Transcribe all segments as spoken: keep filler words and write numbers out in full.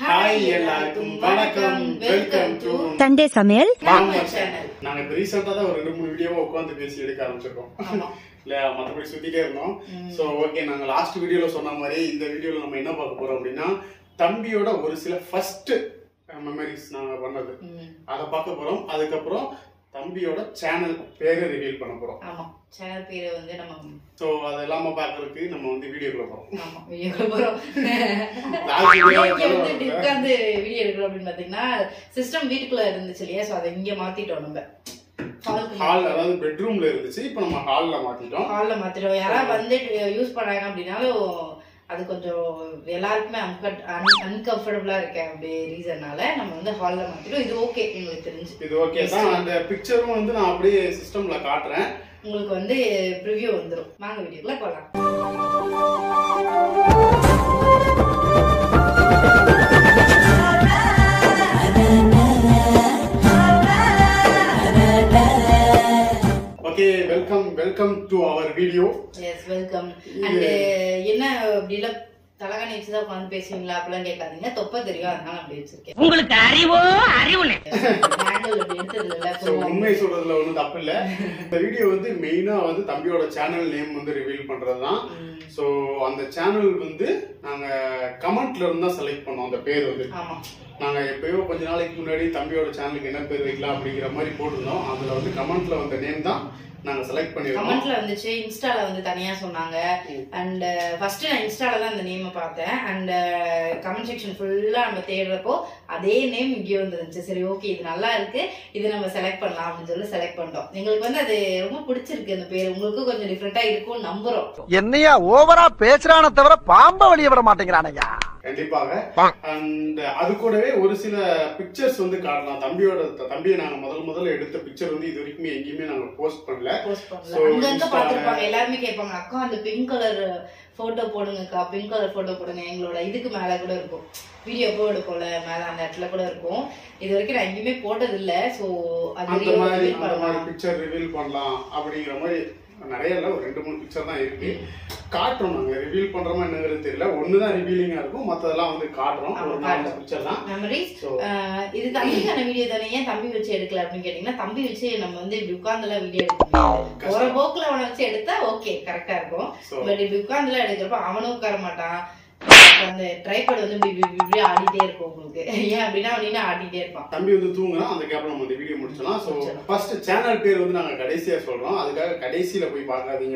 Hi எல்லாருக்கும் வணக்கம். Welcome to Sunday சமையல் சேனல். நாங்க இப்ப ரீசெண்டா தான் ஒரு ரெண்டு மூணு வீடியோவை உட்கார்ந்து பேசி எடுக்க ஆரம்பிச்சிருக்கோம். ஆமா. இல்ல மத்தபடி சுத்திட்டே இருந்தோம். சோ ஓகே, நாங்க லாஸ்ட் வீடியோல சொன்ன மாதிரி இந்த வீடியோல நம்ம என்ன பார்க்க போறோம் அப்படின்னா தம்பியோட ஒரு சில ஃபர்ஸ்ட் மெமரிஸ் நாங்க பண்ணது அத பார்க்க போறோம். அதுக்கப்புறம் தம்பியோட சேனல் பேரை ரிவீல் பண்ண போறோம். ஆமா, சேனல் பேரை வந்து நம்ம சோ அதெல்லாம் பார்க்கிறதுக்கு நம்ம வந்து வீடியோக்குள்ள போறோம். ஆமா, வீடியோக்குள்ள போறோம். நாளைக்கு வந்து டிஸ்காந்து வீடியோ எடுக்கறோம் அப்படினு பாத்தீங்கன்னா சிஸ்டம் வீட்டுக்குள்ள இருந்துச்சு இல்லையா, சோ அதை இங்க மாத்திட்டோம். நம்ம ஹால், அதாவது பெட்ரூம்ல இருந்துச்சு, இப்போ நம்ம ஹால்ல மாத்திட்டோம். ஹால்ல மாத்திட்டோம். யாராவது வந்து யூஸ் பண்ணாங்க அப்படினாலும் அது கொஞ்சம் எல்லாருக்குமே அன்கம்ஃபர்டபுளா இருக்கு அப்படி ரீசன்னால நம்ம வந்து ஹால்ல மாத்திட்டோம். இது ஓகே, எங்களுக்கு தெரிஞ்சு இது ஓகே தான். அந்த பிக்சரும் வந்து நான் அப்படியே சிஸ்டம்ல காட்டுறேன், உங்களுக்கு வந்து ப்ரிவ்யூ வந்துரும். வாங்க வீடியோக்குள்ள போலாம். Okay, welcome welcome to our video. Yes, welcome. And என்ன அப்படில தலகாணி வச்சுதான் உட்காந்து பேசுவீங்களா அப்படிலாம் கேட்காதீங்க. தொப்ப தெரியும், அதனால அப்படி வச்சிருக்கேன். உங்களுக்கு அறிவோ அறிவு உண்மை சொல்றதுல ஒண்ணும் தப்பு இல்ல. இந்த வீடியோ வந்து மெயினா வந்து தம்பியோட சேனல் நேம் வந்து ரிவீல் பண்றதுதான். சோ அந்த சேனல் வந்து நாங்க கமெண்ட்ல இருந்து தான் செலக்ட் பண்ணோம். அந்த பேர் வந்து நாங்க எப்பயோ கொஞ்ச நாளைக்கு முன்னாடி தம்பியோட சேனலுக்கு என்ன பேர் வைக்கலாம் அப்படிங்கிற மாதிரி போட்டிருந்தோம். அதுல வந்து கமெண்ட்ல வந்த நேம் தான் நாங்க செலக்ட் பண்ணிருக்கோம். கமெண்ட்ல வந்துச்சு, இன்ஸ்டால வந்து தனியா சொன்னாங்க. அண்ட் ஃபர்ஸ்ட் நான் இன்ஸ்டால தான் அந்த நேமை பார்த்தேன். அண்ட் கமெண்ட் செக்ஷன் ஃபுல்லா நம்ம தேடுறப்போ அதே நேம் இங்கே வந்துருந்துச்சு. சரி ஓகே, இது நல்லா இருக்கு, இது நம்ம செலக்ட் பண்ணலாம் அப்படின்னு சொல்லி செலக்ட் பண்ணிட்டோம். எங்களுக்கு வந்து அது ரொம்ப பிடிச்சிருக்கு அந்த பேர். உங்களுக்கு கொஞ்சம் டிஃபரெண்டா இருக்கும் நம்புறோம். என்னையா ஓவரா பேசுறான தவிர பாம்ப வெளிய விட மாட்டேங்கிறானயா. கண்டிப்பாக. அண்ட் அது கூடவே ஒரு சில பிக்சர்ஸ் வந்து காட்டலாம். தம்பியோட தம்பியை நாங்க முதல் முதல்ல எடுத்த பிக்சர் வந்து இது வரைக்குமே எங்கேயுமே நாங்க போஸ்ட் பண்ணல. எல்லாருமே கேட்பாங்க, அக்கா அந்த பிங்க் கலர் போட்டோ போடுங்கக்கா, பிங்க் கலர் போட்டோ போடுங்க. எங்களோட இதுக்கு மேல கூட இருக்கும், வீடியோ போடு போல மேல அந்த இடத்துல கூட இருக்கும். இது வரைக்கும் நான் எங்கேயுமே போட்டது இல்ல. சோ அந்த மாதிரி பிக்சர் ரிவீல் பண்ணலாம் அப்படிங்கிற மாதிரி நிறைய இல்ல, ஒரு ரெண்டு மூணு பிக்சர் தான் இருக்கு. காட்டுறோம், நாங்க ரிவீல் பண்றோமா என்னங்கிறது தெரியல. ஒண்ணுதான் ரிவீலிங்கா இருக்கும், மத்ததெல்லாம் வந்து காட்டுறோம். ஒரு நாலு பிக்சர் தான் மெமரிஸ். இது தம்பிக்கான வீடியோ தானே, ஏன் தம்பி வச்சு எடுக்கல அப்படின்னு கேட்டீங்கன்னா, தம்பி வச்சு நம்ம வந்து இப்படி உட்கார்ந்துலாம் வீடியோ எடுக்கணும். ஒரு போக்குல அவனை வச்சு எடுத்தா ஓகே கரெக்டா இருக்கும். பட் இப்படி உட்கார்ந்துலாம் எடுக்கிறப்ப அவனும் உட்கார மாட்டான். அந்த ட்ரைபாட் வந்து இப்படி ஆடிட்டே இருக்கும் உங்களுக்கு. ஏன் அப்படின்னா அவன் ஆடிட்டே இருப்பான். தம்பி வந்து தூங்குனா அந்த கேப்ல நம்ம இந்த வீடியோ முடிச்சலாம். சோ ஃபர்ஸ்ட் சேனல் பேர் வந்து நாங்க கடைசியா சொல்றோம், அதுக்காக கடைசியில போய் பார்க்காதீங்க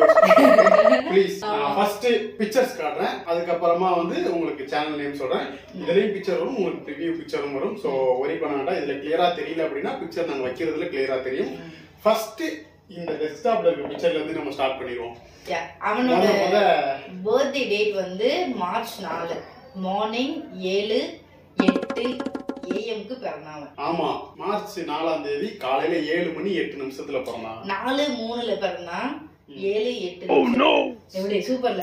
ப்ளீஸ். ஃபர்ஸ்ட் பிக்சர்ஸ் காட்டுறேன், அதுக்கப்புறமா வந்து உங்களுக்கு சேனல் நேம் சொல்றேன். இதுலயும் பிக்சர் வரும், உங்களுக்கு ரிவ்யூ பிக்சரும் வரும். சோ ஒரி பண்ண வேண்டாம். இதுல கிளியரா தெரியல அப்படின்னா பிக்சர் நாங்க வைக்கிறதுல கிளியரா தெரியும். ஃபர்ஸ்ட் இந்த டெஸ்க்டாப்ல இருக்க பிக்சர்ல இருந்து நம்ம ஸ்டார்ட் பண்ணிடுவோம். அவனோட பர்த்டே டேட் வந்து மார்ச் நாலு மார்னிங் ஏழு எட்டு ஏஎம்க்கு பிறந்தாங்க. ஆமா, மார்ச் நாலாம் தேதி காலையில ஏழு மணி எட்டு நிமிஷத்துல பிறந்தாங்க. நாலு மூணுல பிறந்தான், ஏழு எட்டு. எப்படி சூப்பர்ல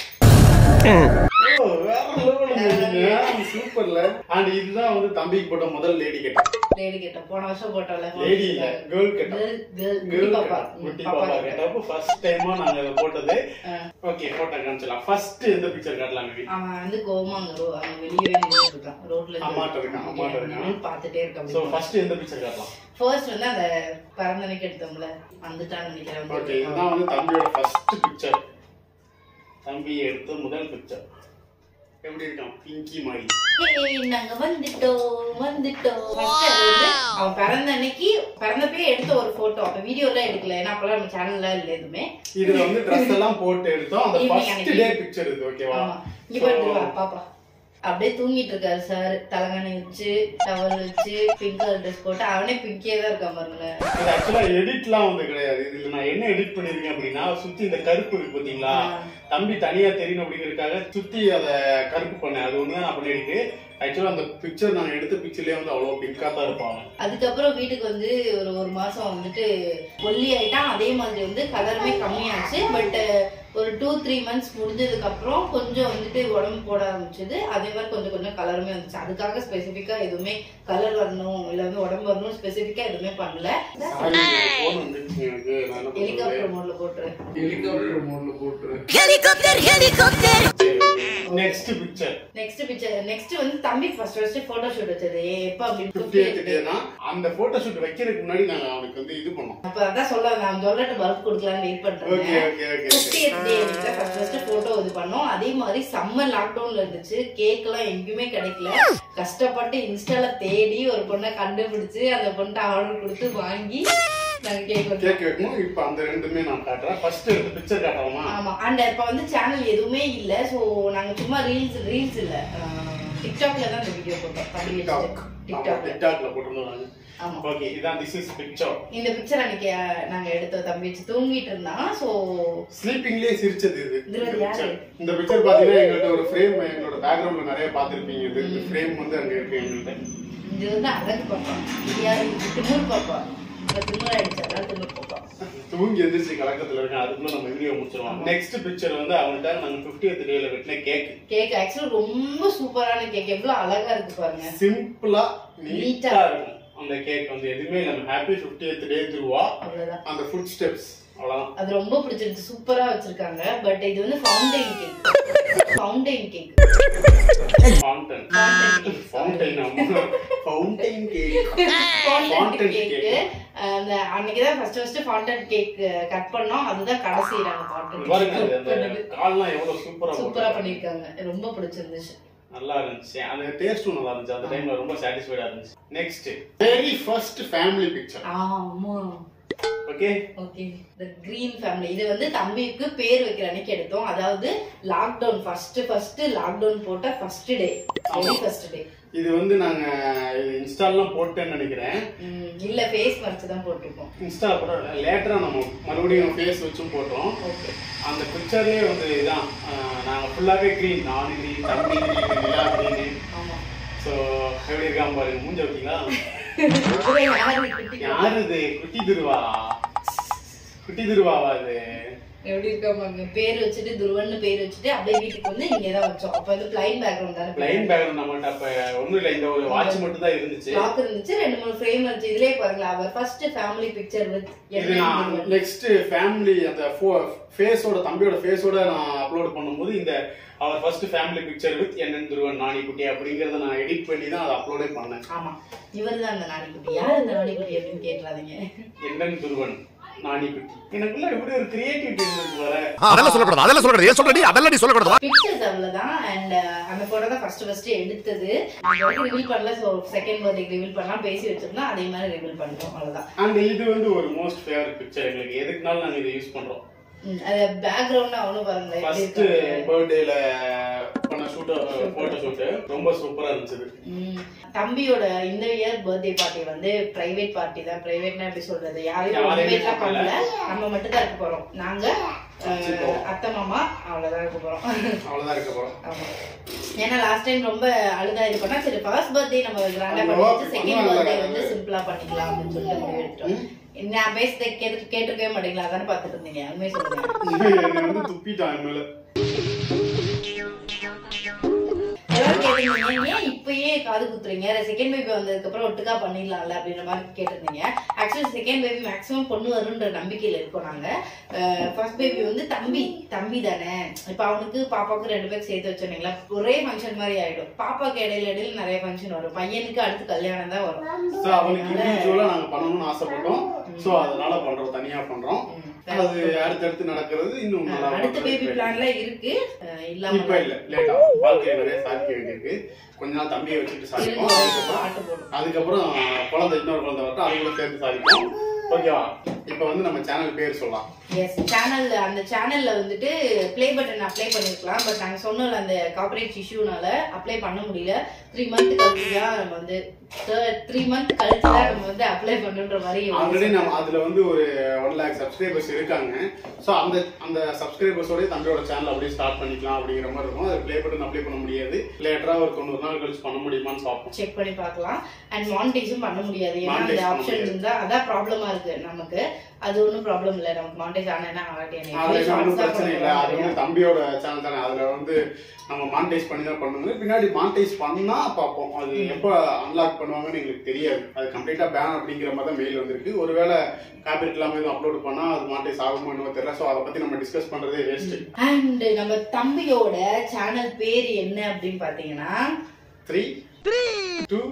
சூப்பர்ல. அண்ட் இதுதான் வந்து தம்பிக்கு போட்ட முதல் லேடி கட்ட. லேடி கட்ட போன வருஷம் போட்டோம்ல, லேடி இல்ல கேர்ள் கட்ட. கேர்ள் பாப்பா குட்டி பாப்பா கட்ட ஃபர்ஸ்ட் டைமா நாங்க இத போட்டது. ஓகே, போட்டோ காமிச்சலாம். ஃபர்ஸ்ட் இந்த பிக்சர் காட்டலாம். மேபி அவன் வந்து கோமாங்கரோ அவன் வெளியவே நின்னுட்டு இருக்கான் ரோட்ல. அம்மாட்ட இருக்கான், அம்மாட்ட இருக்கான், பாத்துட்டே இருக்கான். சோ ஃபர்ஸ்ட் இந்த பிக்சர் காட்டலாம். ஃபர்ஸ்ட் வந்து அந்த பரந்தனைக்கு எடுத்தோம்ல, வந்துட்டான்னு நினைக்கிறேன். ஓகே, இதுதான் வந்து தம்பியோட ஃபர்ஸ்ட் பிக்சர். தம்பி எடுத்த முதல் பிக்சர் எப்படி இருக்கான், பிங்கி மாதிரி. நாங்க வந்துட்டோம் வந்துட்டோம். அவன் பிறந்த அன்னைக்கு பிறந்தப்பே எடுத்த ஒரு போட்டோ. அப்ப வீடியோ எல்லாம் எடுக்கல, ஏன்னா அப்பெல்லாம் நம்ம சேனல்ல இல்ல எதுவுமே. இதுல வந்து ட்ரெஸ் எல்லாம் போட்டு எடுத்தோம். அந்த ஃபர்ஸ்ட் டே பிக்சர் இது. ஓகேவா? இங்க பாருங்க பாப்பா அப்படியே தூங்கிட்டு இருக்காரு சார். தலகாணி வச்சு டவல் வச்சு பிங்க் கலர் ட்ரெஸ் போட்டு அவனே பிங்கே தான் இருக்கான் பாருங்க. இது ஆக்சுவலா எடிட்லாம் வந்து கிடையாது. இதுல நான் என்ன எடிட் பண்ணிருக்கேன் அப்படின்னா, சுத்தி இந்த கருப்பு இருக்கு பாத்தீங்களா, தம்பி தனியா தெரியணும் அப்படிங்கறதுக்காக சுத்தி அத கருப்பு பண்ணேன். அது ஒண்ணுதான் நான் பண்ணிருக்கு. ஆக்சுவலா அந்த பிக்சர் நான் எடுத்த பிக்சர்லயே வந்து அவ்வளவு பிங்கா தான் இருப்பாங்க. அதுக்கப்புறம் வீட்டுக்கு வந்து ஒரு ஒரு மாசம் வந்துட்டு ஒல்லி ஆயிட்டான். அதே மாதிரி வந்து கலருமே கம்மியாச்சு. பட் ஒரு டூ த்ரீ மந்த்ஸ் முடிஞ்சதுக்கு அப்புறம் கொஞ்சம் வந்துட்டு உடம்பு போட ஆரம்பிச்சது. அதே மாதிரி கொஞ்சம் கொஞ்சம் கலருமே வந்துச்சு. அதுக்காக ஸ்பெசிஃபிக்கா எதுவுமே கலர் வரணும் இல்ல வந்து உடம்பு வரணும் ஸ்பெசிஃபிக்கா எதுவுமே பண்ணல. ஹெலிகாப்டர் மோட்ல போட்டுரு ஹெலிகாப்டர் மோட்ல போட்டுரு helicopter helicopter next picture next picture next வந்து தம்பி ஃபர்ஸ்ட் ஃபர்ஸ்ட் போட்டோ ஷூட் வச்சது எப்ப அப்படி ஃபிஃப்டியத் டேனா அந்த போட்டோ ஷூட் வைக்கிறதுக்கு முன்னாடி நாங்க அவனுக்கு வந்து இது பண்ணோம். அப்ப அதான் சொல்ல நான் சொல்லட்டு பல்ப் கொடுக்கலாம்னு வெயிட் பண்றேன். Okay okay okay fiftieth day வந்து ஃபர்ஸ்ட் ஃபர்ஸ்ட் போட்டோ இது பண்ணோம். அதே மாதிரி சம்மர் லாக்டவுன்ல இருந்துச்சு. கேக் எல்லாம் எங்கேயுமே கிடைக்கல. கஷ்டப்பட்டு இன்ஸ்டால தேடி ஒரு பொண்ணை கண்டுபிடிச்சு அந்த பொண்ணை ஆர்டர் கொடுத்து வாங்கி நாங்க கேக் கேக் வைக்கணும். இப்போ அந்த ரெண்டுமே நான் காட்டுறேன். ஃபர்ஸ்ட் எடுத்து பிக்சர் காட்டலாமா? ஆமா. அண்ட் இப்ப வந்து சேனல் எதுவுமே இல்ல. சோ நாங்க சும்மா ரீல்ஸ் ரீல்ஸ் இல்ல டிக்டாக்ல தான் இந்த வீடியோ போட்டோம். டிக்டாக் டிக்டாக் டிக்டாக்ல போட்டுருந்தாங்க. ஆமா. ஓகே இதான் திஸ் இஸ் பிக்சர். இந்த பிக்சர் அன்னைக்கு நாங்க எடுத்தோம். தம்பி வச்சு தூங்கிட்டு இருந்தான். சோ ஸ்லீப்பிங்லயே சிரிச்சது இது. இதுல யாரு இந்த பிக்சர் பாத்தீங்கன்னா எங்கள்ட்ட ஒரு ஃப்ரேம் எங்களோட பேக்ரவுண்ட்ல நிறைய பாத்திருப்பீங்க. இது இந்த ஃப்ரேம் வந்து அங்க இருக்கு எங்கள்ட்ட. இது வந்து அழகு பாப்பா. இது யாரு? திமிர் பாப்பா. திமிர் ஆயிடுச்சு. அதான் திமிர் பாப்பா. தூங்கி எந்திரிச்சு கலக்கத்துல இருக்கேன். அதுக்குள்ள நம்ம வீடியோ முடிச்சிருவோம். நெக்ஸ்ட் பிக்சர் வந்து அவங்கள்ட்ட நாங்க ஃபிஃப்டியத் டேல வெட்டின கேக். கேக் ஆக்சுவலி ரொம்ப சூப்பரான கேக். எவ்வளவு அழகா இருக்கு பாருங்க. சிம்பிளா நீட்டா இருக்கும் அந்த கேக். வந்து எதுவுமே நம்ம ஹாப்பி ஃபிஃப்டியத் டே த்ரூவா அவ்வளவுதான். அந்த ஃபுட் ஸ்டெப்ஸ் அவ்வளவுதான். அது ரொம்ப பிடிச்சிருக்கு. சூப்பரா வச்சிருக்காங்க. பட் இது வந்து fountain cake. Fountain cake fountain fountain fountain cake fountain cake. அந்த அன்னைக்கு தான் first first fountain cake cut பண்ணோம். அதுதான் கடைசி நாங்க ஃபவுண்டன் பாருங்க. அந்த கால்லாம் எவ்வளவு சூப்பரா சூப்பரா பண்ணிருக்காங்க. ரொம்ப பிடிச்சிருந்துச்சு. நல்லா இருந்துச்சு. அந்த டேஸ்டும் நல்லா இருந்துச்சு. அந்த டைம்ல ரொம்ப சாட்டிஸ்ஃபைடா இருந்துச்சு. Next very first family picture. ஆமா. Okay okay the green family. இது வந்து தம்பிக்கு பேர் வைக்கிற அன்னைக்கு எடுத்தோம். அதாவது லாக்டவுன் ஃபர்ஸ்ட் ஃபர்ஸ்ட் லாக்டவுன் போட்ட first day. Very first day. இது வந்து நாங்க இன்ஸ்டால்லாம் போட்டேன்னு நினைக்கிறேன். இல்ல ஃபேஸ் மறைச்சு தான் போட்டுருக்கோம். இன்ஸ்டா அப்புறம் லேட்டரா நம்ம மறுபடியும் ஃபேஸ் வச்சும் போட்டோம். ஓகே. அந்த பிக்சர்லயே வந்து இதான் நாங்க ஃபுல்லாவே கிரீன். நானு கிரீன், தம்பி கிரீன், நிலா கிரீன். ஆமா. சோ எப்படி இருக்காம பாருங்க. மூஞ்ச வச்சீங்களா? யாரு இது? குட்டி துருவா. குட்டி துருவாவா இது? எப்படி இருக்காங்க? பேர் வச்சுட்டு துருவன்னு பேர் வச்சுட்டு அப்படியே வீட்டுக்கு வந்து இங்க தான் வச்சோம். அப்ப வந்து பிளைன் பேக்ரவுண்ட் தானே. பிளைன் பேக்ரவுண்ட் நம்மட்ட அப்ப ஒண்ணும் இல்ல. இந்த ஒரு வாட்ச் மட்டும் தான் இருந்துச்சு. லாக் இருந்துச்சு. ரெண்டு மூணு ஃப்ரேம் இருந்துச்சு. இதுலயே பாருங்க அவர் ஃபர்ஸ்ட் ஃபேமிலி பிக்சர் வித் இது நான் நெக்ஸ்ட் ஃபேமிலி அந்த ஃபேஸோட தம்பியோட ஃபேஸோட நான் அப்லோட் பண்ணும்போது இந்த அவர் ஃபர்ஸ்ட் ஃபேமிலி பிக்சர் வித் என் துருவன் நாணி குட்டி அப்படிங்கறத நான் எடிட் பண்ணி தான் அதை அப்லோடே பண்ணேன். ஆமா. இவர்தான் அந்த நாணி குட்டி. யார் அந்த நாணி குட்டி அப்படின்னு கேட்றாதீங்க. என் துருவன் நாணி குட்டி. எனக்குள்ள எப்படி ஒரு கிரியேட்டிவிட்டி இருந்துச்சு வர. அதெல்லாம் சொல்லக்கூடாது. அதெல்லாம் சொல்லக்கூடாது. ஏன் சொல்றடி? அதெல்லாம் நீ சொல்லக்கூடாது. பிக்சர்ஸ் அவ்வளவுதான். அண்ட் அந்த போட்டோ தான் ஃபர்ஸ்ட் ஃபர்ஸ்ட் எடுத்தது. ரிவீல் பண்ணல. சோ செகண்ட் பர்த்டே ரிவீல் பண்ணலாம் பேசி வச்சிருந்தோம். அதே மாதிரி ரிவீல் பண்றோம். அவ்வளவுதான். அண்ட் இது வந்து ஒரு மோஸ்ட் ஃபேவரட் பிக்சர் எங்களுக்கு. எதுக்குனாலும் நாங்க இதை யூஸ் பண்றோம். அது பேக்ரவுண்ட் அவனும் பாருங்க. ஃபர்ஸ்ட் பர்த்டேல பண்ண ஷூட் போட்டோ ஷூட் ரொம்ப சூப்பரா இருந்துச்சு. தம்பியோட இந்த இயர் பர்த்டே பார்ட்டி வந்து பிரைவேட் பார்ட்டி தான். பிரைவேட்னா எப்படி சொல்றது? யாரையும் இன்வைட்ல பண்ணல. நம்ம மட்டும் தான் இருக்க போறோம். நாங்க அத்தை மாமா அவ்வளவுதான் இருக்க போறோம். அவ்வளவுதான் இருக்க போறோம். ஆமா. ஏன்னா லாஸ்ட் டைம் ரொம்ப அழுதா இது பண்ணா சரி ஃபர்ஸ்ட் பர்த்டே நம்ம கிராண்டா பண்ணிட்டு செகண்ட் பர்த்டே வந்து சிம்பிளா பண்ணிக்கலாம் அப்படின்னு சொல்லிட்டு முடிவு எடுத்தோம். நான் பேசுறத கேட்டு கேட்டுக்கவே மாட்டீங்களா? அதானே பாத்துட்டு இருந்தீங்க. உண்மையை சொல்லுங்க. துப்பிட்டான் மேல. ஏன் இப்பயே காது குத்துறீங்க? செகண்ட் பேபி வந்ததுக்கு அப்புறம் ஒட்டுக்கா பண்ணிடலாம்ல அப்படின்ற மாதிரி கேட்டிருந்தீங்க. ஆக்சுவலி செகண்ட் பேபி மேக்ஸிமம் பொண்ணு வரும்ன்ற நம்பிக்கையில இருக்கோம் நாங்க. ஃபர்ஸ்ட் பேபி வந்து தம்பி தம்பி தானே. இப்ப அவனுக்கு பாப்பாவுக்கு ரெண்டு பேருக்கு சேர்த்து வச்சோன்னீங்களா ஒரே ஃபங்க்ஷன் மாதிரி ஆயிடும். பாப்பாக்கு இடையில இடையில நிறைய ஃபங்க்ஷன் வரும். பையனுக்கு அடுத்து கல்யாணம் தான் வரும். அவனுக்கு இண்டிவிஜுவலா நாங்க பண்ணணும்னு ஆசைப்பட்டோம். சோ அதனால பண்றோம். தனியா பண்றோம். அது அடுத்தடுத்து நடக்கிறது. இன்னும் அடுத்த பேபி பிளான்ல இருக்கு. இல்லாம இப்ப இல்ல லேட்டா வாழ்க்கையில நிறைய சாதிக்க வேண்டியிருக்கு. கொஞ்ச நாள் தம்பியை வச்சுட்டு சாதிப்போம். அதுக்கப்புறம் குழந்தை இன்னொரு குழந்தை வரட்டும். அது கூட சேர்த்து சாதிப்போம். ஓகேவா? இப்ப வந்து நம்ம சேனல் பேர் சொல்லலாம். Yes channel. அந்த சேனல்ல வந்துட்டு ப்ளே பட்டன் அப்ளை பண்ணிருக்கலாம். பட் நாங்க சொன்னோம்ல அந்த கார்ப்பரேட் இஷ்யூனால அப்ளை பண்ண முடியல. த்ரீ மந்த் கழிச்சு தான் நம்ம வந்து த்ரீ மந்த் கழிச்சு தான் நம்ம வந்து அப்ளை பண்ணுன்ற மாதிரி. ஆல்ரெடி நம்ம அதுல வந்து ஒரு ஒன் லேக் சப்ஸ்கிரைபர்ஸ் இருக்காங்க. ஸோ அந்த அந்த சப்ஸ்கிரைபர்ஸோட தம்பியோட சேனல் அப்படியே ஸ்டார்ட் பண்ணிக்கலாம் அப்படிங்கிற மாதிரி இருக்கும். அது ப்ளே பட்டன் அப்ளை பண்ண முடியாது. லேட்டரா ஒரு தொண்ணூறு நாள் கழிச்சு பண்ண முடியுமான்னு பார்ப்போம். செக் பண்ணி பார்க்கலாம். அண்ட் மானிடைஸும் பண்ண முடியாது. ஏன்னா அந்த ஆப்ஷன் இருந்தா அதான் ப்ராப்ளமா இருக்கு. இருக்கு நமக்கு. அது ஒன்றும் ப்ராப்ளம் இல்லை, நமக்கு மானிட்டைஸ் ஆனா ஆகாட்டி ஒன்றும் பிரச்சனை இல்லை. அது வந்து தம்பியோட சேனல் தானே, அதுல வந்து நம்ம மானிட்டைஸ் பண்ணி தான் பண்ணுவோம். பின்னாடி மானிட்டைஸ் பண்ணா பார்ப்போம், அது எப்போ அன்லாக் பண்ணுவாங்கன்னு எங்களுக்கு தெரியாது. அது கம்ப்ளீட்டா பேன் அப்படிங்கிற மாதிரி தான் மெயில் வந்திருக்கு. ஒருவேளை காப்பிரைட் இல்லாம எதுவும் அப்லோட் பண்ணா அது மானிட்டைஸ் ஆகுமோ என்னவோ தெரியல. ஸோ அதை பத்தி நம்ம டிஸ்கஸ் பண்றதே வேஸ்ட். அண்ட் நம்ம தம்பியோட சேனல் பேர் என்ன அப்படின்னு பாத்தீங்கன்னா த்ரீ டூ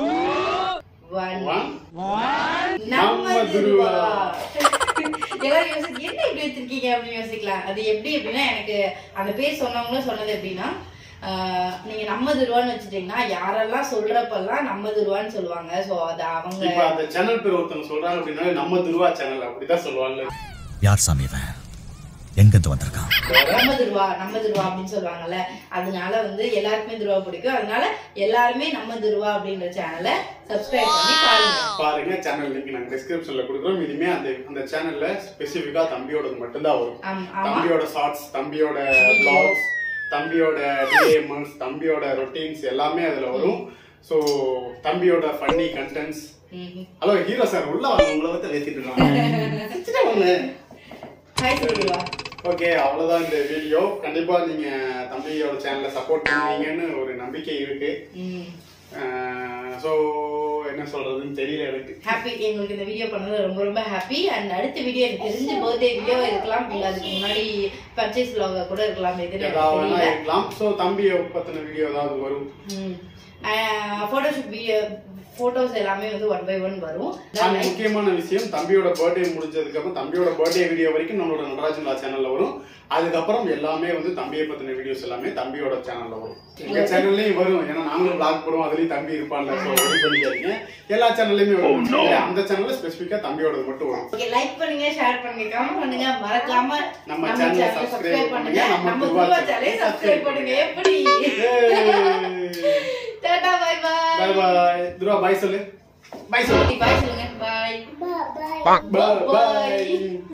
ஒன் நம்ம துருவா. எல்லாரும் யோசிக்க என்ன இப்படி வச்சிருக்கீங்க அப்படின்னு யோசிக்கலாம். அது எப்படி அப்படின்னா, எனக்கு அந்த பேர் சொன்னவங்களும் சொன்னது எப்படின்னா, நீங்க நம்ம துருவான்னு வச்சுட்டீங்கன்னா யாரெல்லாம் சொல்றப்பெல்லாம் நம்ம துருவான்னு சொல்லுவாங்க. சோ அது அவங்க இப்ப அந்த சேனல் பேர் ஒருத்தவங்க சொல்றாங்க அப்படின்னா நம்ம துருவா சேனல் அப்படிதான் சொல்லுவாங்க. யார் சாமி இவன், எங்க இருந்து வந்திருக்கான்? நம்ம துருவா நம்ம துருவா அப்படின்னு சொல்லுவாங்கல்ல, அதனால வந்து எல்லாருக்குமே துருவா பிடிக்கும். அதனால எல்லாருமே நம்ம துருவா அப்படின்ற சேனலை சப்ஸ்கிரைப் பண்ணி பாருங்க. பாருங்க, சேனல் லிங்க் நாங்க டிஸ்கிரிப்ஷன்ல கொடுக்குறோம். இனிமே அந்த அந்த சேனல்ல ஸ்பெசிஃபிக்கா தம்பியோட மட்டும்தான் வரும். தம்பியோட ஷார்ட்ஸ், தம்பியோட vlogs, தம்பியோட டிஎம்எஸ், தம்பியோட ரொட்டீன்ஸ் எல்லாமே அதுல வரும். சோ தம்பியோட funny contents. Hello hero sir, உள்ள வாங்க, உங்களை பத்தி பேசிட்டு இருக்காங்க. ஹாய் துருவா. ஓகே, அவ்வளவுதான் இந்த வீடியோ. கண்டிப்பா நீங்க தம்பியோட சேனலை சப்போர்ட் பண்ணுவீங்கன்னு ஒரு நம்பிக்கை இருக்கு. சோ என்ன சொல்றதுன்னு தெரியல எனக்கு. ஹாப்பி, எங்களுக்கு இந்த வீடியோ பண்ணது ரொம்ப ரொம்ப ஹாப்பி. அண்ட் அடுத்த வீடியோ எனக்கு தெரிஞ்ச பர்த்டே வீடியோ இருக்கலாம், இல்ல அதுக்கு முன்னாடி பர்ச்சேஸ் vlog கூட இருக்கலாம், ஏதாவது இருக்கலாம். சோ தம்பியை பத்தின வீடியோ ஏதாவது வரும். போட்டோஷூட் வீடியோ போட்டோஸ் எல்லாமே வந்து ஒன் பை ஒன் வரும். முக்கியமான விஷயம், தம்பியோட பர்த்டே முடிஞ்சதுக்கு அப்புறம் தம்பியோட பர்த்டே வீடியோ வரைக்கும் நம்மளோட நடராஜ் நிலா சேனல்ல வரும். அதுக்கப்புறம் எல்லாமே வந்து தம்பியை பத்தின வீடியோஸ் எல்லாமே தம்பியோட சேனல்ல வரும். எங்க சேனல்லயும் வரும், ஏன்னா நாங்களும் பிளாக் போடுவோம், அதுலயும் தம்பி இருப்பான்ல. சோ ரெடி பண்ணிக்காதீங்க, எல்லா சேனல்லையுமே வரும். அந்த சேனல்ல ஸ்பெசிஃபிக்கா தம்பியோட மட்டும் வரும். ஓகே, லைக் பண்ணுங்க, ஷேர் பண்ணுங்க, கமெண்ட் பண்ணுங்க, மறக்காம நம்ம சேனலை சப்ஸ்கிரைப் பண்ணுங்க, நம்ம துருவா சேனலை சப்ஸ்கிரைப் பண்ணுங்க. எப்படி? டாடா, bye bye. Bye bye. Dhruva bye சொல்லு. பாய் சொல்லு. பாய் சொல்லுங்க. பாய் Bye bye. Bye bye.